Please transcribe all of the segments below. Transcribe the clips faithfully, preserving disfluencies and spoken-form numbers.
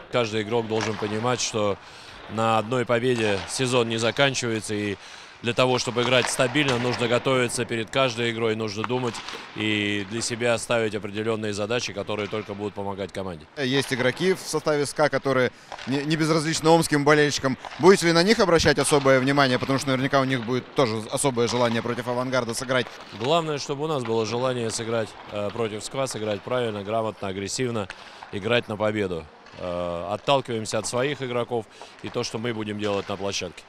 Каждый игрок должен понимать, что на одной победе сезон не заканчивается, и для того, чтобы играть стабильно, нужно готовиться перед каждой игрой, нужно думать и для себя ставить определенные задачи, которые только будут помогать команде. Есть игроки в составе СКА, которые не, не безразличны омским болельщикам. Будете ли на них обращать особое внимание, потому что наверняка у них будет тоже особое желание против «Авангарда» сыграть? Главное, чтобы у нас было желание сыграть э, против СКА, сыграть правильно, грамотно, агрессивно, играть на победу. Э, отталкиваемся от своих игроков и то, что мы будем делать на площадке.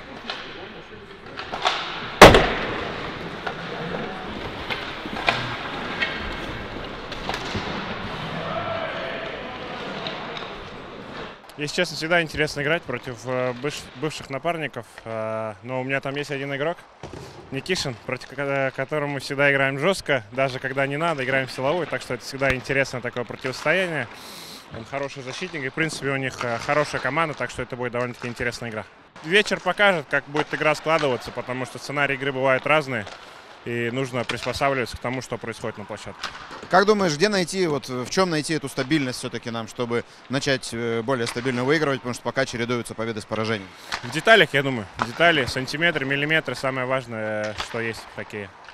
Если честно, всегда интересно играть против э, быв, бывших напарников, э, но у меня там есть один игрок, Никишин, против которого мы всегда играем жестко, даже когда не надо, играем силовой, так что это всегда интересное такое противостояние. Он хороший защитник, и в принципе у них э, хорошая команда, так что это будет довольно-таки интересная игра. Вечер покажет, как будет игра складываться, потому что сценарии игры бывают разные, и нужно приспосабливаться к тому, что происходит на площадке. Как думаешь, где найти, вот в чем найти эту стабильность все-таки нам, чтобы начать более стабильно выигрывать, потому что пока чередуются победы с поражением? В деталях, я думаю. Детали, сантиметры, миллиметры, самое важное, что есть в хоккее.